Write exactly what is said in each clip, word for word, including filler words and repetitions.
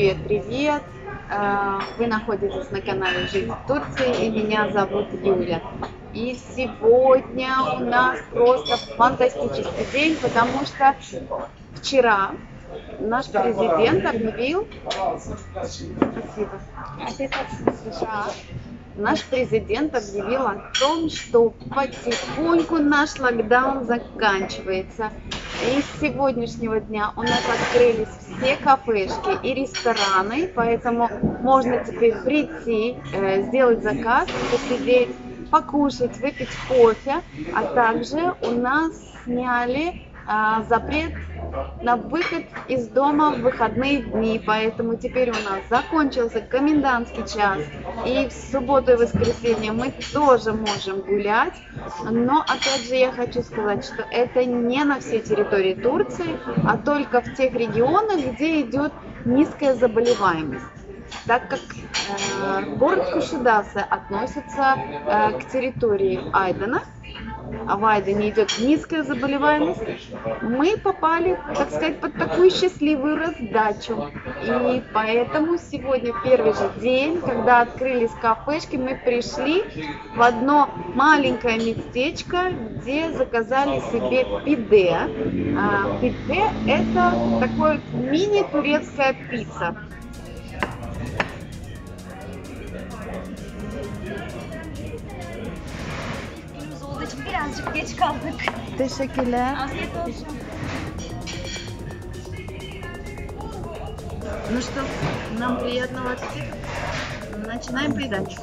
Привет, привет! Э, Вы находитесь на канале Жизнь в Турции, и меня зовут Юля. И сегодня у нас просто фантастический день, потому что вчера наш президент объявил... Спасибо. США. Наш президент объявил о том, что потихоньку наш локдаун заканчивается. И с сегодняшнего дня у нас открылись все кафешки и рестораны, поэтому можно теперь прийти, э, сделать заказ, посидеть, покушать, выпить кофе, а также у нас сняли э, запрет на выход из дома в выходные дни, поэтому теперь у нас закончился комендантский час, и в субботу и воскресенье мы тоже можем гулять. Но опять же я хочу сказать, что это не на всей территории Турции, а только в тех регионах, где идет низкая заболеваемость. Так как э, город Кушадасы относится э, к территории Айдена, а в Айдене идет низкая заболеваемость, мы попали, так сказать, под такую счастливую раздачу. И поэтому сегодня первый же день, когда открылись кафешки, мы пришли в одно маленькое местечко, где заказали себе пиде. А, пиде – это такое мини-турецкая пицца. Birazcık geç kaldık. Teşekkürler. Afiyet olsun. Ну что, нам приятного аппетита. Начинаем передачу.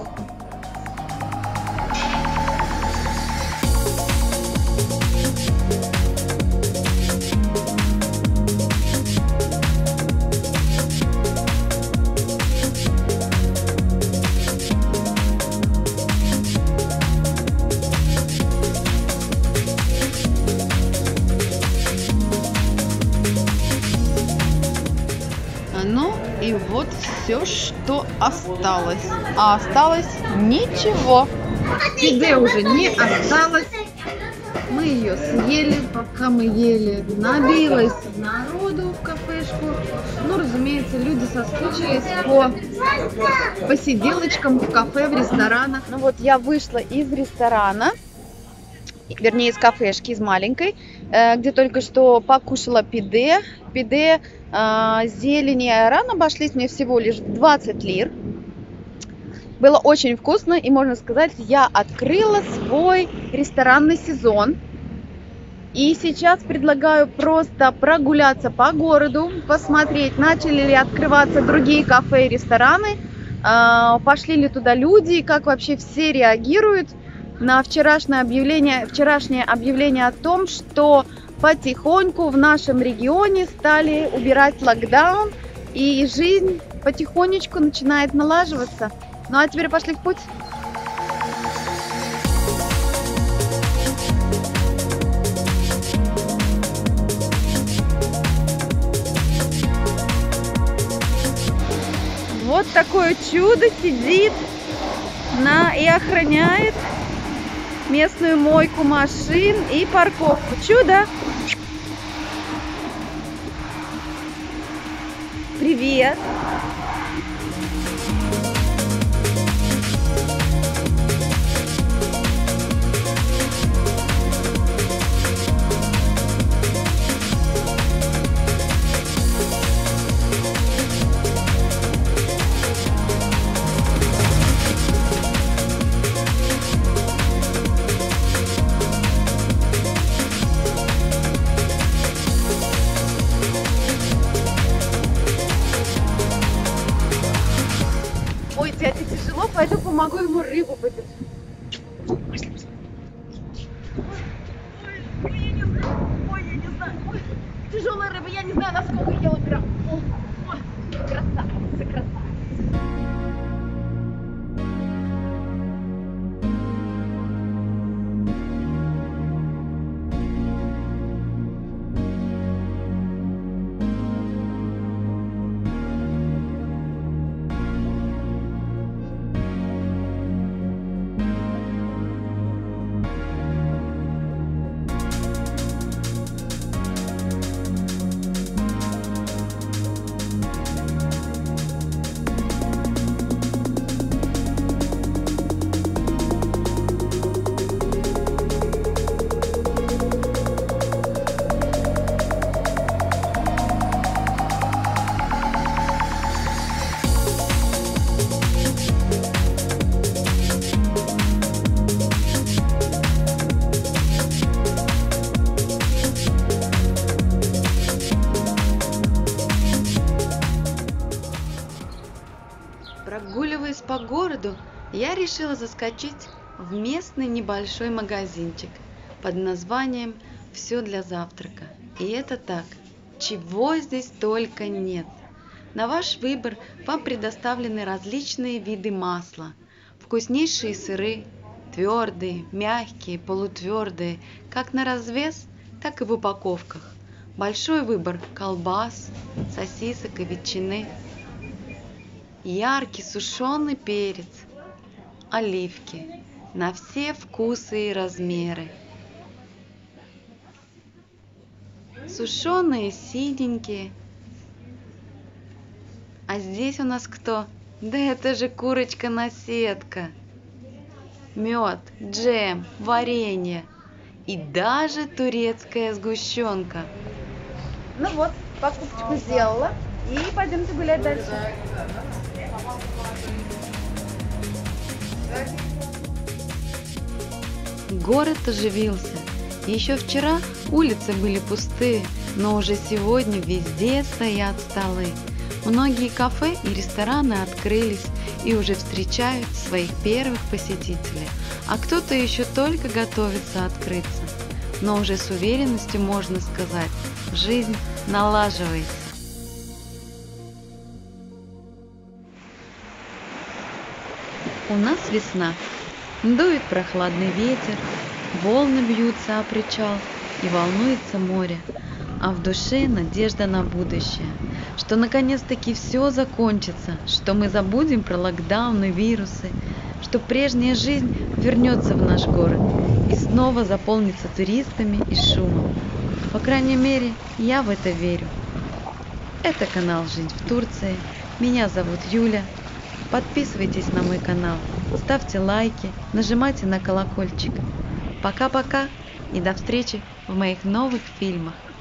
Ну и вот все, что осталось. А осталось ничего. Пиде уже не осталось. Мы ее съели, пока мы ели. Набилось народу в кафешку. Ну, разумеется, люди соскучились по посиделочкам в кафе, в ресторанах. Ну вот я вышла из ресторана, вернее из кафешки, из маленькой, где только что покушала пиде. Пиде, зелень и айран обошлись мне всего лишь двадцать лир. Было очень вкусно, и можно сказать, я открыла свой ресторанный сезон. И сейчас предлагаю просто прогуляться по городу, посмотреть, начали ли открываться другие кафе и рестораны, пошли ли туда люди, и как вообще все реагируют на вчерашнее объявление, вчерашнее объявление о том, что потихоньку в нашем регионе стали убирать локдаун, и жизнь потихонечку начинает налаживаться. Ну а теперь пошли в путь. Вот такое чудо сидит на и охраняет местную мойку машин и парковку. Чудо! Привет! Ой, дядя тяжело, пойду помогу ему рыбу выпить. Ой, ой, я не знаю, ой, я не знаю, ой, тяжелая рыба, я не знаю, насколько я убираю. Ой, ой, красавица, красавица. обеду я решила заскочить в местный небольшой магазинчик под названием «Все для завтрака». И это так, чего здесь только нет. На ваш выбор вам предоставлены различные виды масла, вкуснейшие сыры, твердые, мягкие, полутвердые, как на развес, так и в упаковках. Большой выбор колбас, сосисок и ветчины. Яркий сушеный перец, оливки на все вкусы и размеры. Сушеные синенькие. А здесь у нас кто? Да это же курочка-наседка. Мед, джем, варенье и даже турецкая сгущенка. Ну вот, покупочку сделала. И пойдемте гулять дальше. Город оживился. Еще вчера улицы были пустые, но уже сегодня везде стоят столы. Многие кафе и рестораны открылись и уже встречают своих первых посетителей, а кто-то еще только готовится открыться. Но уже с уверенностью можно сказать, жизнь налаживается. У нас весна. Дует прохладный ветер, волны бьются о причал и волнуется море. А в душе надежда на будущее, что наконец-таки все закончится, что мы забудем про локдауны, вирусы, что прежняя жизнь вернется в наш город и снова заполнится туристами и шумом. По крайней мере, я в это верю. Это канал «Жизнь в Турции». Меня зовут Юля. Подписывайтесь на мой канал, ставьте лайки, нажимайте на колокольчик. Пока-пока и до встречи в моих новых фильмах.